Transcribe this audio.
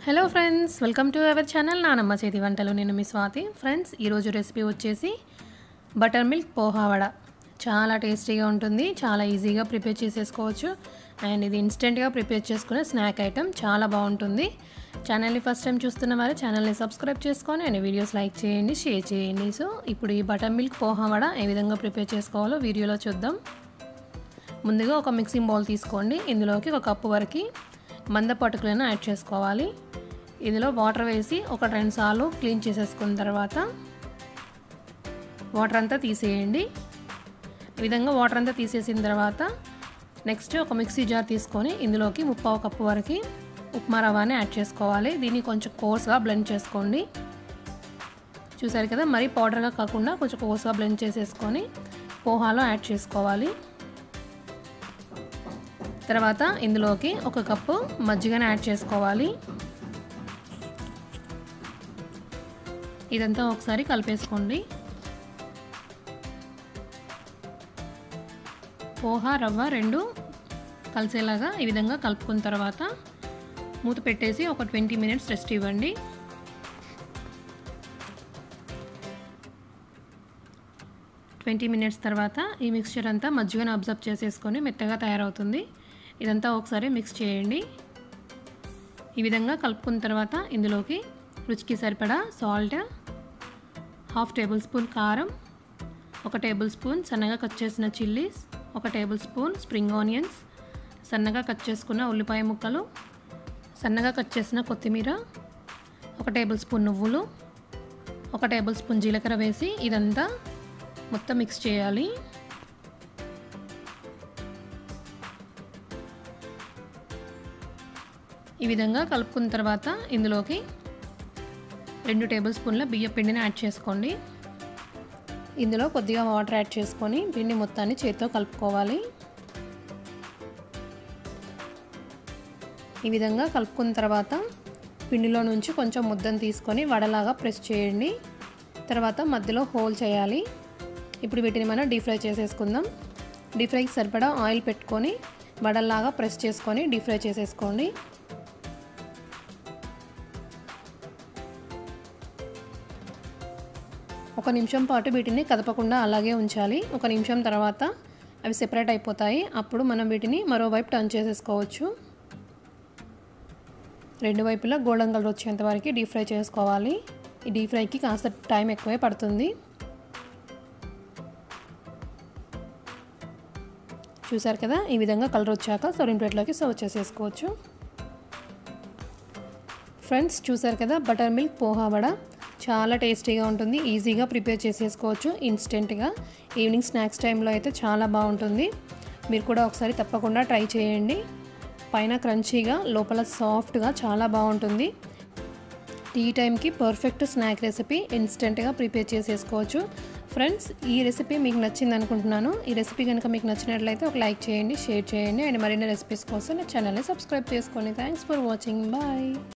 Hello friends, welcome to our channel నానమ్మ చేతి వంటలు. నేను మీ స్వాతి. ఫ్రెండ్స్, ఈరోజు రెసిపీ వచ్చేసి బటర్ మిల్క్ పోహా వడ. చాలా టేస్టీగా ఉంటుంది, చాలా ఈజీగా ప్రిపేర్ చేసేసుకోవచ్చు. అండ్ ఇది ఇన్స్టెంట్గా ప్రిపేర్ చేసుకునే స్నాక్ ఐటమ్, చాలా బాగుంటుంది. ఛానల్ని ఫస్ట్ టైం చూస్తున్న వారు ఛానల్ని సబ్స్క్రైబ్ చేసుకొని అండ్ వీడియోస్ లైక్ చేయండి, షేర్ చేయండి. సో ఇప్పుడు ఈ బటర్ మిల్క్ పోహా వడ ఏ విధంగా ప్రిపేర్ చేసుకోవాలో వీడియోలో చూద్దాం. ముందుగా ఒక మిక్సింగ్ బౌల్ తీసుకోండి. ఇందులోకి ఒక కప్పు వరకు మందపాటుకులను యాడ్ చేసుకోవాలి. ఇందులో వాటర్ వేసి ఒక 2 సార్లు క్లీన్ చేసేసుకున్న తర్వాత వాటర్ అంతా తీసేయండి. ఈ విధంగా వాటర్ అంతా తీసేసిన తర్వాత నెక్స్ట్ ఒక మిక్సీ జార్ తీసుకొని ఇందులోకి 1/2 కప్పు వరకు ఉప్మా రవ్వని యాడ్ చేసుకోవాలి. దీన్ని కొంచెం కోర్స్గా బ్లెండ్ చేసుకోండి. చూసారు కదా, మరీ పౌడర్గా కాకుండా కొంచెం కోర్స్గా బ్లెండ్ చేసేసుకొని పోహాలో యాడ్ చేసుకోవాలి. తర్వాత ఇందులోకి ఒక కప్పు మజ్జిగని యాడ్ చేసుకోవాలి. ఇదంతా ఒకసారి కలిపేసుకోండి. పోహా రవ్వ రెండు కలిసేలాగా ఈ విధంగా కలుపుకున్న తర్వాత మూత పెట్టేసి ఒక 20 మినిట్స్ రెస్ట్ ఇవ్వండి. మినిట్స్ తర్వాత ఈ మిక్స్చర్ అంతా మజ్జిగను అబ్జర్వ్ చేసేసుకొని మెత్తగా తయారవుతుంది. ఇదంతా ఒకసారి మిక్స్ చేయండి. ఈ విధంగా కలుపుకున్న తర్వాత ఇందులోకి రుచికి సరిపడా సాల్ట్, 1/2 టేబుల్ స్పూన్ కారం, 1 టేబుల్ స్పూన్ సన్నగా కట్ చేసిన chillies, 1 tablespoon spring onions, సన్నగా కట్ చేసుకున్న ఉల్లిపాయ ముక్కలు, సన్నగా కట్ చేసిన కొత్తిమీర, 1 టేబుల్ స్పూన్ నువ్వులు, 1 టేబుల్ స్పూన్ జీలకర్ర వేసి ఇదంతా మొత్తం మిక్స్ చేయాలి. ఈ విధంగా కలుపుకున్న తర్వాత ఇందులోకి 2 టేబుల్ స్పూన్ల బియ్యం పిండిని యాడ్ చేసుకోండి. ఇందులో కొద్దిగా వాటర్ యాడ్ చేసుకొని పిండి మొత్తాన్ని చేతితో కలుపుకోవాలి. ఈ విధంగా కలుపుకున్న తర్వాత పిండిలో నుంచి కొంచెం ముద్దను తీసుకొని వడలాగా ప్రెస్ చేయండి. తర్వాత మధ్యలో హోల్ చేయాలి. ఇప్పుడు వీటిని మనం డీప్ ఫ్రై చేసేసుకుందాం. డీప్ ఫ్రైకి సరిపడా ఆయిల్ పెట్టుకొని వడల్లాగా ప్రెస్ చేసుకొని డీప్ ఫ్రై చేసేసుకోండి. ఒక నిమిషం పాటు వీటిని కదపకుండా అలాగే ఉంచాలి. 1 నిమిషం తర్వాత అవి సెపరేట్ అయిపోతాయి. అప్పుడు మనం వీటిని మరోవైపు టర్న్ చేసేసుకోవచ్చు. 2 వైపులా గోల్డెన్ కలర్ వచ్చేంత వరకు డీప్ ఫ్రై చేసుకోవాలి. ఈ డీప్ ఫ్రైకి కాస్త టైం ఎక్కువే పడుతుంది. చూసారు కదా, ఈ విధంగా కలర్ వచ్చాక సర్వింగ్ ప్లేట్లోకి సర్వ్ చేసేసుకోవచ్చు. ఫ్రెండ్స్, చూసారు కదా, బటర్ మిల్క్ పోహా వడ చాలా టేస్టీగా ఉంటుంది. ఈజీగా ప్రిపేర్ చేసేసుకోవచ్చు ఇన్స్టెంట్గా. ఈవినింగ్ స్నాక్స్ టైంలో అయితే చాలా బాగుంటుంది. మీరు కూడా ఒకసారి తప్పకుండా ట్రై చేయండి. పైన క్రంచీగా, లోపల సాఫ్ట్గా చాలా బాగుంటుంది. టీ టైంకి పర్ఫెక్ట్ స్నాక్ రెసిపీ, ఇన్స్టెంట్గా ప్రిపేర్ చేసేసుకోవచ్చు. ఫ్రెండ్స్, ఈ రెసిపీ మీకు నచ్చింది అనుకుంటున్నాను. ఈ రెసిపీ కనుక మీకు నచ్చినట్లయితే ఒక లైక్ చేయండి, షేర్ చేయండి అండ్ మరిన్ని రెసిపీస్ కోసం నా ఛానల్ని సబ్స్క్రైబ్ చేసుకోండి. Thanks for watching. బాయ్.